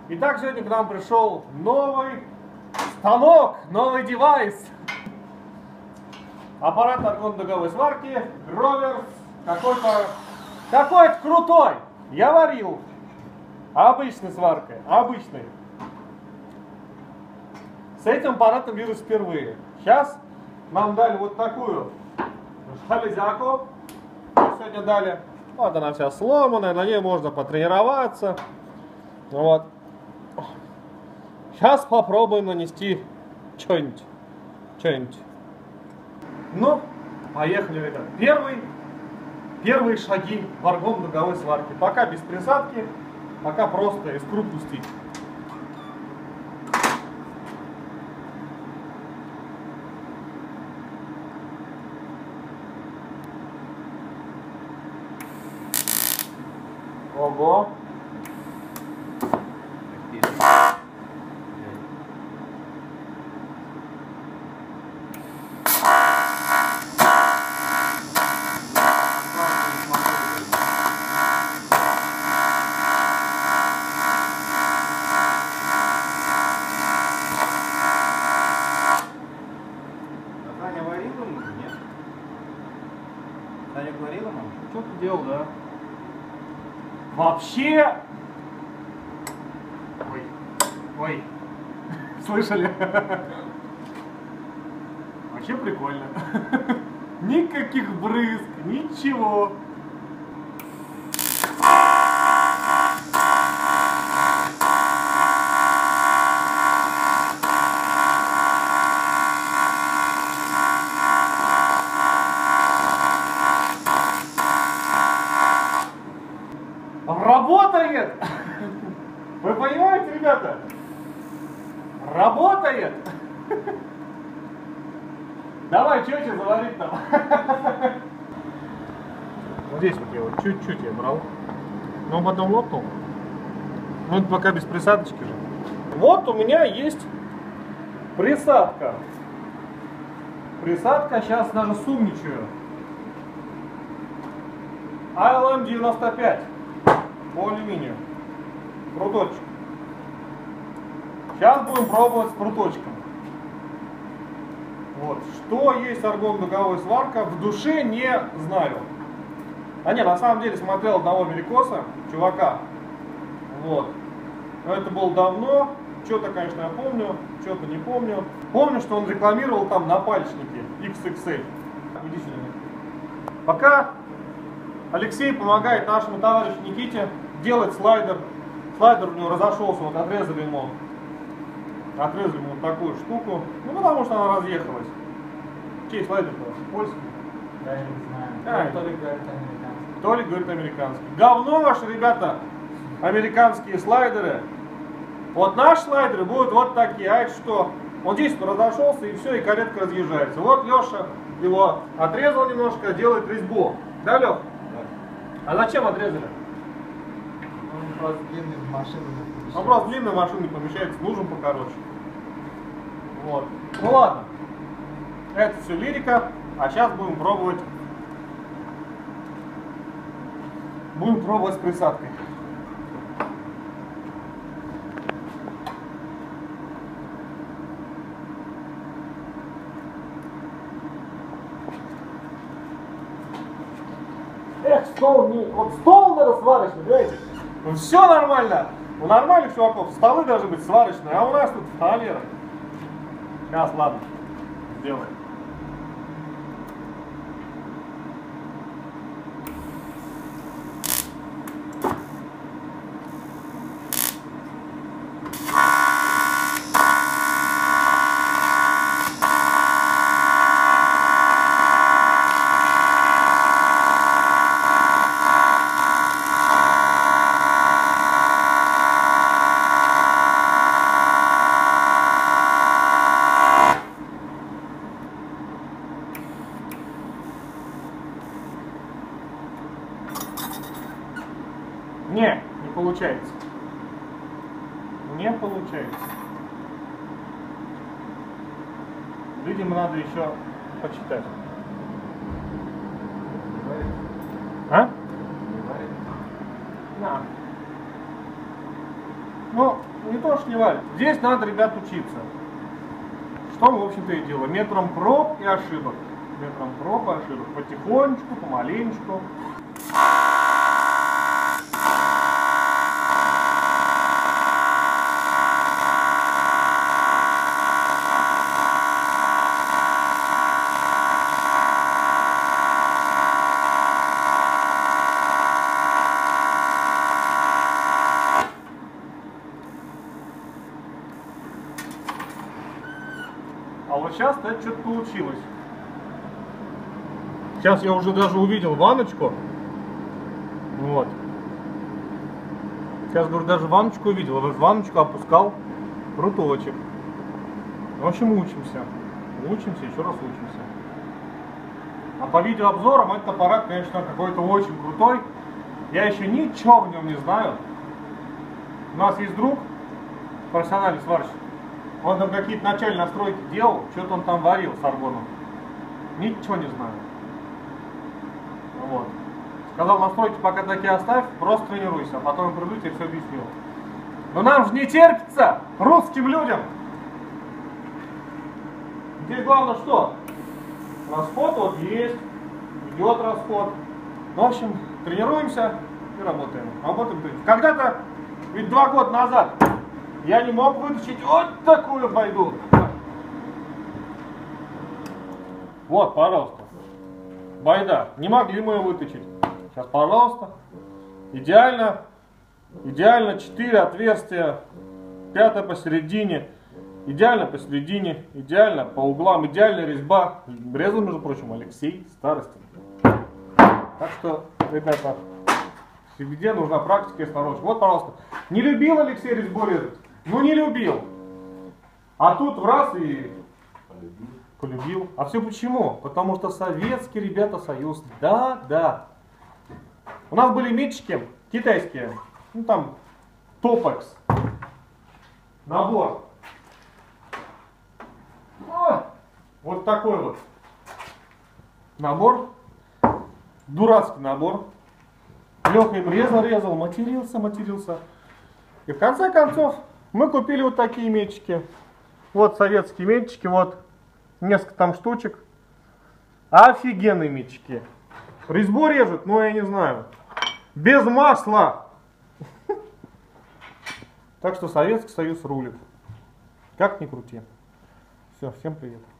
Итак, сегодня к нам пришел новый станок, новый девайс. Аппарат аргон-дуговой сварки, Гроверс, какой-то крутой. Я варил обычной сваркой, обычной. С этим аппаратом вижу впервые. Сейчас нам дали вот такую железяку. Сегодня дали. Вот она вся сломанная, на ней можно потренироваться. Вот. Сейчас попробуем нанести что-нибудь. Ну, поехали, ребят. Первые шаги в аргон-дуговой сварке. Пока без присадки, пока просто искру пустить. Ого! Таня варила ему? Нет. Таня говорила нам? Что ты делал, да? Вообще... Ой. Слышали? Вообще прикольно. Никаких брызг, ничего. Работает! Вы понимаете, ребята? Работает! Давай, чуть-чуть заварить там. Вот здесь вот я вот чуть-чуть я брал. Но он потом лопнул. Ну, это пока без присадочки же. Вот у меня есть присадка. Присадка, сейчас даже сумничаю. ALM 95 по алюминию. Круточек. Сейчас будем пробовать с круточком. Вот. Что есть аргон-дуговой сварка, в душе не знаю. А нет, на самом деле смотрел одного америкоса, чувака. Вот. Но это было давно. Что-то, конечно, я помню, что-то не помню. Помню, что он рекламировал там напальчники XXL. Иди сюда. Пока Алексей помогает нашему товарищу Никите делать слайдер. Слайдер у него разошелся, вот отрезали ему вот такую штуку. Ну, потому что она разъехалась. Чей слайдер-то? Польский? Да, я не знаю. То ли говорит американский. То ли говорит американский. Говно ваши, ребята, американские слайдеры. Вот наши слайдеры будут вот такие. А это что? Он здесь разошелся и все, и каретка разъезжается. Вот Леша его отрезал немножко, делает резьбу. Да, Лех? Да. А зачем отрезали? Он просто длинный в машину не помещается. Он просто длинный в машину не помещается, нужен покороче. Вот. Ну ладно. Это все лирика. А сейчас будем пробовать. Будем пробовать с присадкой. Эх, стол не... Вот стол надо сварочный, понимаете? Ну все нормально. У нормальных чуваков столы должны быть сварочные, а у нас тут фанера. Сейчас, ладно, сделаем. Не получается. Не получается. Видимо, надо еще почитать. А? Да. Ну, не то, что не валит. Здесь надо, ребят, учиться. Что мы, в общем-то, и делаем. Метром проб и ошибок. Метром проб и ошибок. Потихонечку, помаленечку. А вот сейчас это что-то получилось. Сейчас я уже даже увидел ванночку. Вот. Сейчас, говорю, даже ванночку увидел. В ванночку опускал пруточек. В общем, учимся. Учимся, еще раз учимся. А по видеообзорам этот аппарат, конечно, какой-то очень крутой. Я еще ничего в нем не знаю. У нас есть друг, профессиональный сварщик. Он там какие-то начальные настройки делал, что-то он там варил с аргоном. Ничего не знаю. Вот. Сказал, настройки пока такие оставь, просто тренируйся, а потом я приду, тебе все объясню. Но нам же не терпится, русским людям. Здесь главное что? Расход вот есть, идет расход. В общем, тренируемся и работаем. Работаем. Когда-то, ведь 2 года назад, я не мог вытащить вот такую байду. Вот, пожалуйста. Байда. Не могли мы ее вытащить. Сейчас, пожалуйста. Идеально. Идеально 4 отверстия. 5-е посередине. Идеально посередине. Идеально по углам. Идеальная резьба. Резал, между прочим, Алексей Старостин. Так что, ребята, где нужна практика и сноровка. Вот, пожалуйста. Не любил Алексей резьбу резать? Ну не любил. А тут в раз и полюбил. А все почему? Потому что советский, ребята, союз. Да, да. У нас были метчики китайские. Ну там Топекс. Набор. Вот такой вот набор. Дурацкий набор. Леха им резал, матерился. И в конце концов мы купили вот такие метчики. Вот советские метчики, вот несколько там штучек. Офигенные метчики. Резьбу режут, но я не знаю. Без масла. Так что Советский Союз рулит. Как ни крути. Все, всем привет.